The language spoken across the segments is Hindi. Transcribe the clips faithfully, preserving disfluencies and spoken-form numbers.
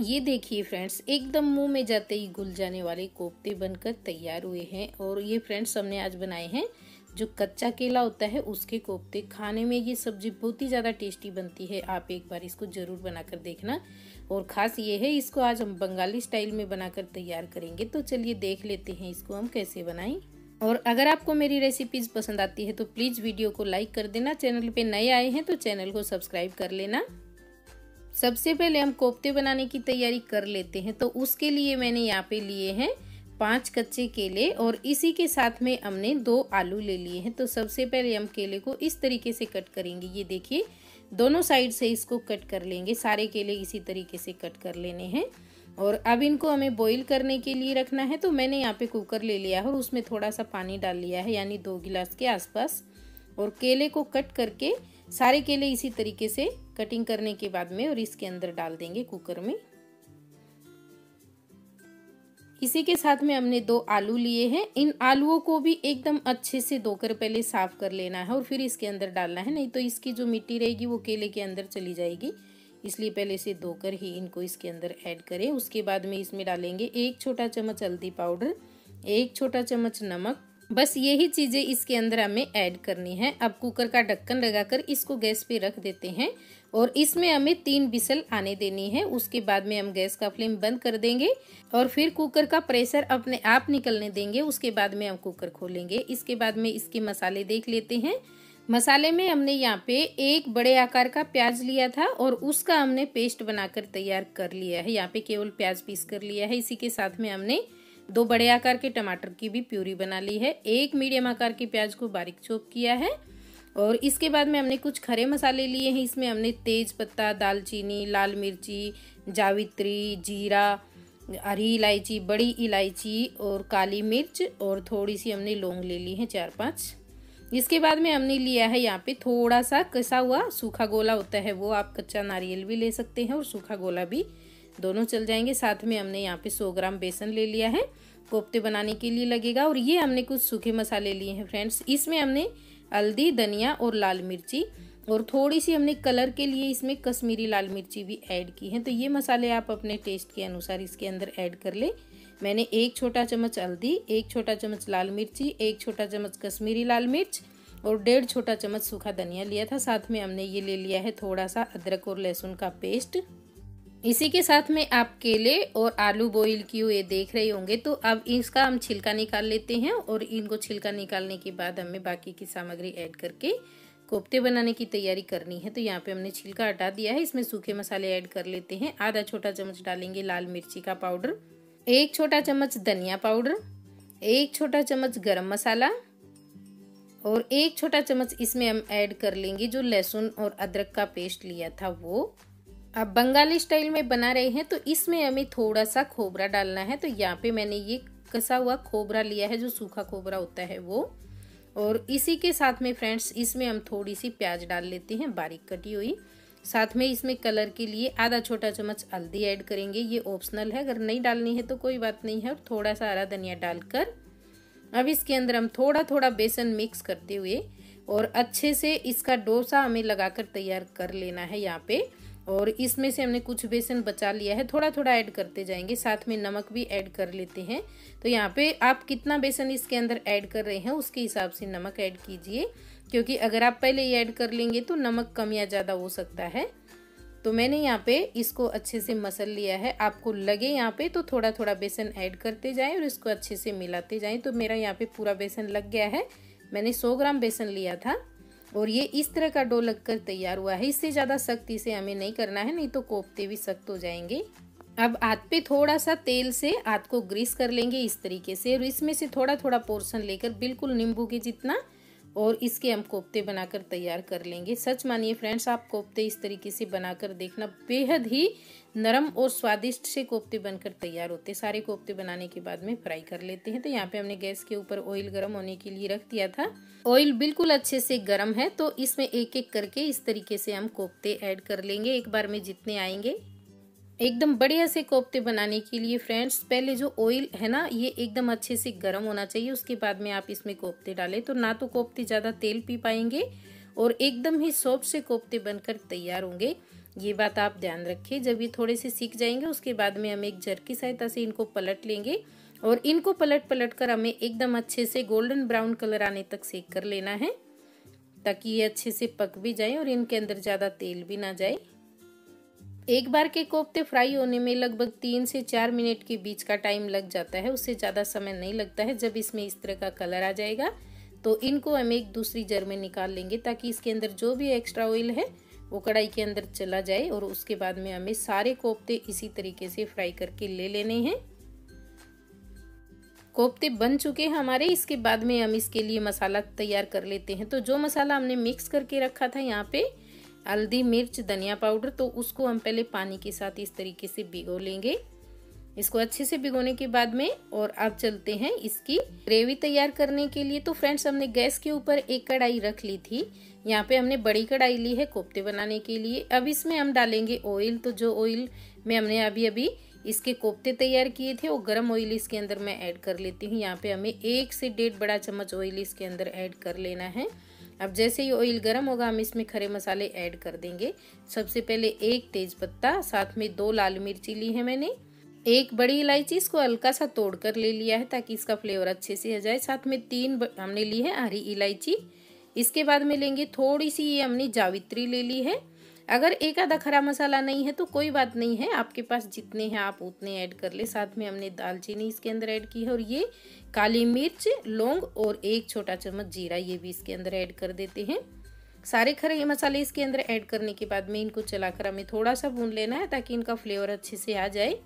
ये देखिए फ्रेंड्स, एकदम मुंह में जाते ही घुल जाने वाले कोफ्ते बनकर तैयार हुए हैं। और ये फ्रेंड्स हमने आज बनाए हैं जो कच्चा केला होता है उसके कोफ्ते। खाने में ये सब्जी बहुत ही ज़्यादा टेस्टी बनती है, आप एक बार इसको ज़रूर बनाकर देखना। और ख़ास ये है, इसको आज हम बंगाली स्टाइल में बनाकर तैयार करेंगे। तो चलिए देख लेते हैं इसको हम कैसे बनाएं। और अगर आपको मेरी रेसिपीज़ पसंद आती है तो प्लीज़ वीडियो को लाइक कर देना। चैनल पे नए आए हैं तो चैनल को सब्सक्राइब कर लेना। सबसे पहले हम कोफ्ते बनाने की तैयारी कर लेते हैं। तो उसके लिए मैंने यहाँ पे लिए हैं पांच कच्चे केले और इसी के साथ में हमने दो आलू ले लिए हैं। तो सबसे पहले हम केले को इस तरीके से कट करेंगे। ये देखिए, दोनों साइड से इसको कट कर लेंगे। सारे केले इसी तरीके से कट कर लेने हैं। और अब इनको हमें बॉईल करने के लिए रखना है। तो मैंने यहाँ पे कुकर ले लिया है और उसमें थोड़ा सा पानी डाल लिया है, यानी दो गिलास के आसपास। और केले को कट करके सारे केले इसी तरीके से कटिंग करने के बाद में और इसके अंदर डाल देंगे कुकर में। इसी के साथ में हमने दो आलू लिए हैं। इन आलूओं को भी एकदम अच्छे से धोकर पहले साफ कर लेना है और फिर इसके अंदर डालना है, नहीं तो इसकी जो मिट्टी रहेगी वो केले के अंदर चली जाएगी। इसलिए पहले से धोकर ही इनको इसके अंदर ऐड करें। उसके बाद में इसमें डालेंगे एक छोटा चम्मच हल्दी पाउडर, एक छोटा चम्मच नमक। बस यही चीजें इसके अंदर हमें ऐड करनी है। अब कुकर का ढक्कन लगाकर इसको गैस पे रख देते हैं और इसमें हमें तीन विसल आने देनी है। उसके बाद में हम गैस का फ्लेम बंद कर देंगे और फिर कुकर का प्रेशर अपने आप निकलने देंगे। उसके बाद में हम कुकर खोलेंगे। इसके बाद में इसके मसाले देख लेते हैं। मसाले में हमने यहाँ पे एक बड़े आकार का प्याज लिया था और उसका हमने पेस्ट बनाकर तैयार कर लिया है। यहाँ पे केवल प्याज पीस कर लिया है। इसी के साथ में हमने दो बड़े आकार के टमाटर की भी प्यूरी बना ली है। एक मीडियम आकार के प्याज को बारीक चॉप किया है। और इसके बाद में हमने कुछ खड़े मसाले लिए हैं। इसमें हमने तेज पत्ता, दालचीनी, लाल मिर्ची, जावित्री, जीरा, हरी इलायची, बड़ी इलायची और काली मिर्च और थोड़ी सी हमने लौंग ले ली है, चार पांच। इसके बाद में हमने लिया है यहाँ पे थोड़ा सा कसा हुआ सूखा गोला होता है वो, आप कच्चा नारियल भी ले सकते हैं और सूखा गोला भी, दोनों चल जाएंगे। साथ में हमने यहाँ पे सौ ग्राम बेसन ले लिया है, कोफ्ते बनाने के लिए लगेगा। और ये हमने कुछ सूखे मसाले लिए हैं फ्रेंड्स। इसमें हमने हल्दी, धनिया और लाल मिर्ची और थोड़ी सी हमने कलर के लिए इसमें कश्मीरी लाल मिर्ची भी ऐड की है। तो ये मसाले आप अपने टेस्ट के अनुसार इसके अंदर ऐड कर ले। मैंने एक छोटा चम्मच हल्दी, एक छोटा चम्मच लाल मिर्ची, एक छोटा चम्मच कश्मीरी लाल मिर्च और डेढ़ छोटा चम्मच सूखा धनिया लिया था। साथ में हमने ये ले लिया है थोड़ा सा अदरक और लहसुन का पेस्ट। इसी के साथ में आप केले और आलू बॉईल किए हुए देख रहे होंगे। तो अब इसका हम छिलका निकाल लेते हैं और इनको छिलका निकालने के बाद हमें बाकी की सामग्री ऐड करके कोफ्ते बनाने की तैयारी करनी है। तो यहाँ पे हमने छिलका हटा दिया है। इसमें सूखे मसाले ऐड कर लेते हैं। आधा छोटा चम्मच डालेंगे लाल मिर्ची का पाउडर, एक छोटा चम्मच धनिया पाउडर, एक छोटा चम्मच गरम मसाला और एक छोटा चम्मच इसमें हम ऐड कर लेंगे जो लहसुन और अदरक का पेस्ट लिया था वो। अब बंगाली स्टाइल में बना रहे हैं तो इसमें हमें थोड़ा सा खोबरा डालना है। तो यहाँ पे मैंने ये कसा हुआ खोबरा लिया है जो सूखा खोबरा होता है वो। और इसी के साथ में फ्रेंड्स इसमें हम थोड़ी सी प्याज डाल लेते हैं बारीक कटी हुई। साथ में इसमें कलर के लिए आधा छोटा चम्मच हल्दी ऐड करेंगे, ये ऑप्शनल है, अगर नहीं डालनी है तो कोई बात नहीं है। और थोड़ा सा हरा धनिया डालकर अब इसके अंदर हम थोड़ा थोड़ा बेसन मिक्स करते हुए और अच्छे से इसका डोसा हमें लगाकर तैयार कर लेना है यहाँ पे। और इसमें से हमने कुछ बेसन बचा लिया है, थोड़ा थोड़ा ऐड करते जाएंगे। साथ में नमक भी ऐड कर लेते हैं। तो यहाँ पे आप कितना बेसन इसके अंदर ऐड कर रहे हैं उसके हिसाब से नमक ऐड कीजिए, क्योंकि अगर आप पहले ही ऐड कर लेंगे तो नमक कम या ज़्यादा हो सकता है। तो मैंने यहाँ पे इसको अच्छे से मसल लिया है। आपको लगे यहाँ पे तो थोड़ा थोड़ा बेसन ऐड करते जाएं और इसको अच्छे से मिलाते जाएं। तो मेरा यहाँ पे पूरा बेसन लग गया है। मैंने सौ ग्राम बेसन लिया था और ये इस तरह का डो लगकर तैयार हुआ है। इससे ज़्यादा सख्त इसे हमें नहीं करना है, नहीं तो कोफ्ते भी सख्त हो जाएंगे। अब हाथ पे थोड़ा सा तेल से हाथ को ग्रीस कर लेंगे इस तरीके से और इसमें से थोड़ा थोड़ा पोर्शन लेकर बिल्कुल नींबू के जितना और इसके हम कोफ्ते बनाकर तैयार कर लेंगे। सच मानिए फ्रेंड्स, आप कोफ्ते इस तरीके से बनाकर देखना, बेहद ही नरम और स्वादिष्ट से कोफ्ते बनकर तैयार होते। सारे कोफ्ते बनाने के बाद में फ्राई कर लेते हैं। तो यहाँ पे हमने गैस के ऊपर ऑयल गर्म होने के लिए रख दिया था। ऑयल बिल्कुल अच्छे से गर्म है तो इसमें एक एक करके इस तरीके से हम कोफ्ते ऐड कर लेंगे, एक बार में जितने आएंगे। एकदम बढ़िया से कोफ्ते बनाने के लिए फ्रेंड्स पहले जो ऑयल है ना ये एकदम अच्छे से गर्म होना चाहिए। उसके बाद में आप इसमें कोफ्ते डालें तो ना तो कोफ्ते ज़्यादा तेल पी पाएंगे और एकदम ही सॉफ्ट से कोफ्ते बनकर तैयार होंगे। ये बात आप ध्यान रखिए। जब ये थोड़े से सीख जाएंगे उसके बाद में हम एक जर की सहायता से इनको पलट लेंगे और इनको पलट पलट कर हमें एकदम अच्छे से गोल्डन ब्राउन कलर आने तक सेक कर लेना है, ताकि ये अच्छे से पक भी जाए और इनके अंदर ज्यादा तेल भी ना जाए। एक बार के कोफ्ते फ्राई होने में लगभग तीन से चार मिनट के बीच का टाइम लग जाता है, उससे ज्यादा समय नहीं लगता है। जब इसमें इस तरह का कलर आ जाएगा तो इनको हम एक दूसरी जर में निकाल लेंगे, ताकि इसके अंदर जो भी एक्स्ट्रा ऑयल है वो कढ़ाई के अंदर चला जाए। और उसके बाद में हमें सारे कोफ्ते इसी तरीके से फ्राई करके ले लेने हैं। कोफ्ते बन चुके हैं हमारे। इसके बाद में हम इसके लिए मसाला तैयार कर लेते हैं। तो जो मसाला हमने मिक्स करके रखा था यहाँ पे हल्दी, मिर्च, धनिया पाउडर, तो उसको हम पहले पानी के साथ इस तरीके से भिगो लेंगे। इसको अच्छे से भिगोने के बाद में और अब चलते हैं इसकी ग्रेवी तैयार करने के लिए। तो फ्रेंड्स, हमने गैस के ऊपर एक कढ़ाई रख ली थी। यहाँ पे हमने बड़ी कढ़ाई ली है कोफ्ते बनाने के लिए। अब इसमें हम डालेंगे ऑयल। तो जो ऑयल में हमने अभी अभी इसके कोफ्ते तैयार किए थे वो गर्म ऑयल इसके अंदर मैं ऐड कर लेती हूँ। यहाँ पे हमें एक से डेढ़ बड़ा चम्मच ऑयल इसके अंदर ऐड कर लेना है। अब जैसे ही ऑयल गर्म होगा हम इसमें खड़े मसाले ऐड कर देंगे। सबसे पहले एक तेज पत्ता, साथ में दो लाल मिर्ची ली है मैंने, एक बड़ी इलायची, इसको हल्का सा तोड़ कर ले लिया है ताकि इसका फ्लेवर अच्छे से आ जाए। साथ में तीन हमने ली है हरी इलायची। इसके बाद में लेंगे थोड़ी सी ये हमने जावित्री ले ली है। अगर एक आधा खरा मसाला नहीं है तो कोई बात नहीं है, आपके पास जितने हैं आप उतने ऐड कर ले। साथ में हमने दालचीनी इसके अंदर ऐड की है और ये काली मिर्च, लौंग और एक छोटा चम्मच जीरा, ये भी इसके अंदर ऐड कर देते हैं। सारे खरे मसाले इसके अंदर ऐड करने के बाद में इनको चलाकर हमें थोड़ा सा भून लेना है ताकि इनका फ्लेवर अच्छे से आ जाए।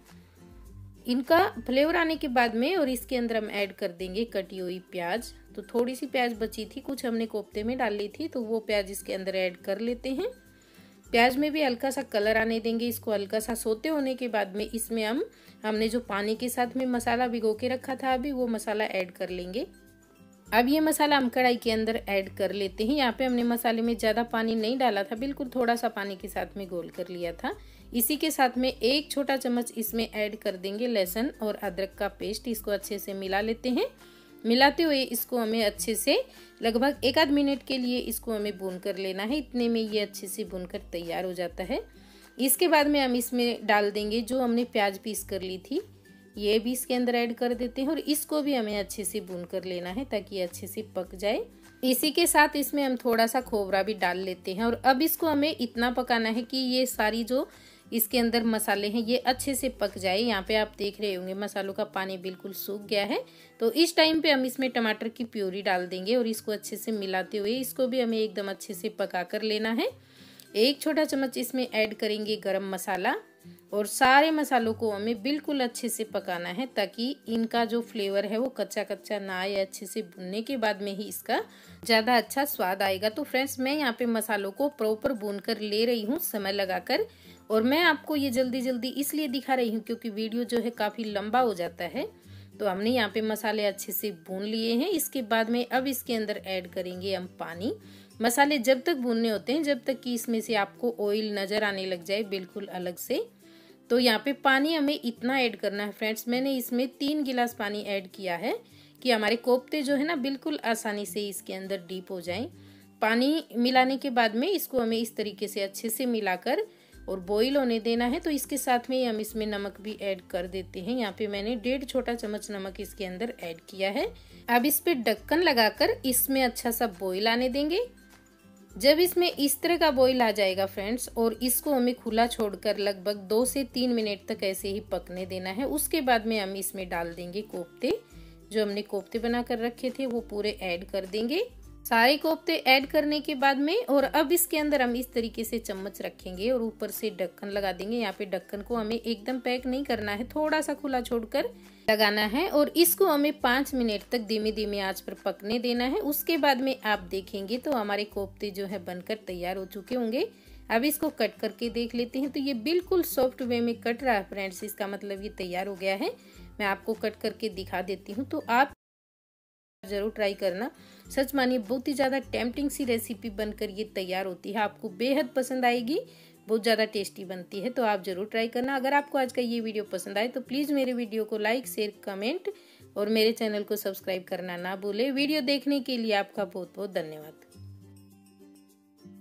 इनका फ्लेवर आने के बाद में और इसके अंदर हम ऐड कर देंगे कटी हुई प्याज। तो थोड़ी सी प्याज बची थी, कुछ हमने कोफ्ते में डाल ली थी, तो वो प्याज इसके अंदर ऐड कर लेते हैं। प्याज में भी हल्का सा कलर आने देंगे। इसको हल्का सा सोते होने के बाद में इसमें हम हमने जो पानी के साथ में मसाला भिगो के रखा था अभी वो मसाला ऐड कर लेंगे। अब ये मसाला हम कढ़ाई के अंदर ऐड कर लेते हैं। यहाँ पे हमने मसाले में ज़्यादा पानी नहीं डाला था, बिल्कुल थोड़ा सा पानी के साथ में घोल कर लिया था। इसी के साथ में एक छोटा चम्मच इसमें ऐड कर देंगे लहसुन और अदरक का पेस्ट। इसको अच्छे से मिला लेते हैं। मिलाते हुए इसको हमें अच्छे से लगभग एक आध मिनट के लिए इसको हमें भून कर लेना है। इतने में ये अच्छे से भूनकर तैयार हो जाता है। इसके बाद में हम इसमें डाल देंगे जो हमने प्याज पीस कर ली थी, ये भी इसके अंदर ऐड कर देते हैं और इसको भी हमें अच्छे से भून कर लेना है ताकि ये अच्छे से पक जाए। इसी के साथ इसमें हम थोड़ा सा खोबरा भी डाल लेते हैं और अब इसको हमें इतना पकाना है कि ये सारी जो इसके अंदर मसाले हैं ये अच्छे से पक जाए। यहाँ पे आप देख रहे होंगे मसालों का पानी बिल्कुल सूख गया है। तो इस टाइम पे हम इसमें टमाटर की प्यूरी डाल देंगे और इसको अच्छे से मिलाते हुए इसको भी हमें एकदम अच्छे से पका कर लेना है। एक छोटा चम्मच इसमें ऐड करेंगे गरम मसाला और सारे मसालों को हमें बिल्कुल अच्छे से पकाना है ताकि इनका जो फ्लेवर है वो कच्चा कच्चा ना आए। अच्छे से भुनने के बाद में ही इसका ज़्यादा अच्छा स्वाद आएगा। तो फ्रेंड्स, मैं यहाँ पे मसालों को प्रॉपर भून कर ले रही हूँ समय लगाकर, और मैं आपको ये जल्दी जल्दी इसलिए दिखा रही हूँ क्योंकि वीडियो जो है काफ़ी लंबा हो जाता है। तो हमने यहाँ पे मसाले अच्छे से भून लिए हैं। इसके बाद में अब इसके अंदर ऐड करेंगे हम पानी। मसाले जब तक भूनने होते हैं जब तक कि इसमें से आपको ऑयल नज़र आने लग जाए बिल्कुल अलग से। तो यहाँ पे पानी हमें इतना ऐड करना है फ्रेंड्स, मैंने इसमें तीन गिलास पानी ऐड किया है कि हमारे कोफ्ते जो है ना बिल्कुल आसानी से इसके अंदर डीप हो जाएं। पानी मिलाने के बाद में इसको हमें इस तरीके से अच्छे से मिलाकर और बॉईल होने देना है। तो इसके साथ में हम इसमें नमक भी ऐड कर देते हैं। यहाँ पे मैंने डेढ़ छोटा चम्मच नमक इसके अंदर ऐड किया है। अब इस पे ढक्कन लगाकर इसमें अच्छा सा बॉईल आने देंगे। जब इसमें इस तरह का बॉईल आ जाएगा फ्रेंड्स, और इसको हमें खुला छोड़कर लगभग दो से तीन मिनट तक ऐसे ही पकने देना है। उसके बाद में हम इसमें डाल देंगे कोफ्ते, जो हमने कोफ्ते बना कर रखे थे वो पूरे ऐड कर देंगे। सारे कोफ्ते ऐड करने के बाद में और अब इसके अंदर हम इस तरीके से चम्मच रखेंगे और ऊपर से ढक्कन लगा देंगे। यहाँ पे ढक्कन को हमें एकदम पैक नहीं करना है, थोड़ा सा खुला छोड़कर लगाना है और इसको हमें पाँच मिनट तक धीमी धीमी आंच पर पकने देना है। उसके बाद में आप देखेंगे तो हमारे कोफ्ते जो है बनकर तैयार हो चुके होंगे। अब इसको कट करके देख लेते हैं। तो ये बिल्कुल सॉफ्ट वे में कट रहा है फ्रेंड्स, इसका मतलब ये तैयार हो गया है। मैं आपको कट करके दिखा देती हूँ, तो आप जरूर ट्राई करना। सच मानिए बहुत ही ज़्यादा टेम्पटिंग सी रेसिपी बनकर ये तैयार होती है, आपको बेहद पसंद आएगी, बहुत ज़्यादा टेस्टी बनती है। तो आप जरूर ट्राई करना। अगर आपको आज का ये वीडियो पसंद आए तो प्लीज़ मेरे वीडियो को लाइक, शेयर, कमेंट और मेरे चैनल को सब्सक्राइब करना ना भूले। वीडियो देखने के लिए आपका बहुत बहुत धन्यवाद।